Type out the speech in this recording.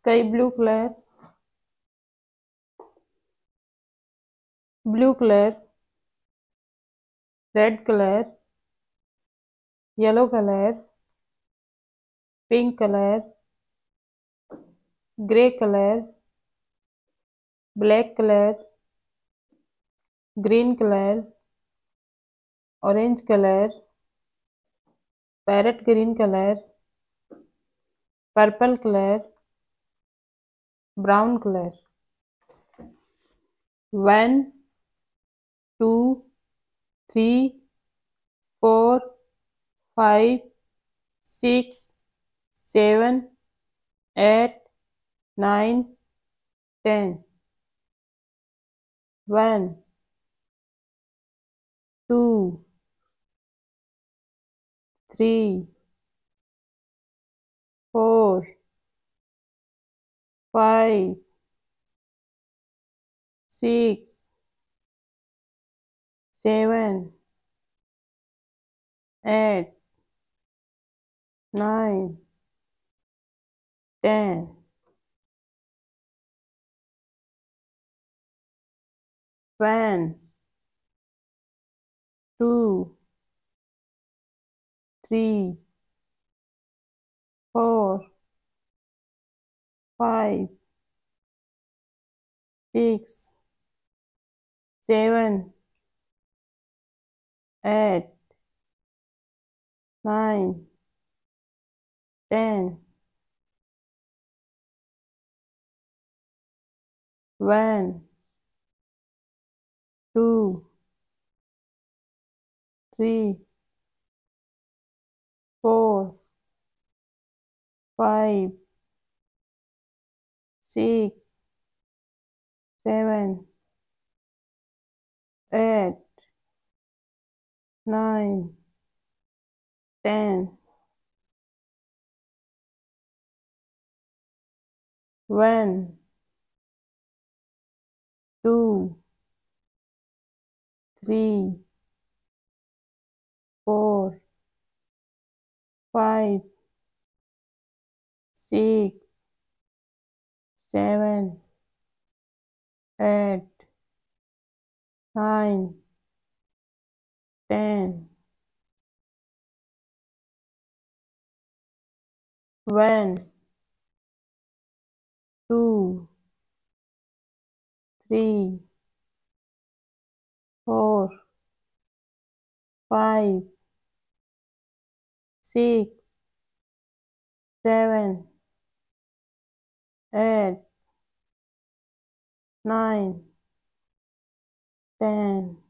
sky blue color, red color, yellow color, pink color, grey color, black color, green color, orange color, parrot green color, purple color, brown color. 1, 2, 3, 4, 5, 6, 7, 8, 9, 10. 1, 2, 3, 4, 5, 6, 7, 8, 9, 10. 1, 2, 3, 4, 5, 6, 7, 8, 9, 10. 1, 2, 3, 4, 5, 6, 7, 8, 9, 10. 1, 2, 3, 4, 5, 6, 7, 8, 9, 10. 1, 2, 3, 4, 5, 6, 7, 8, 9, 10.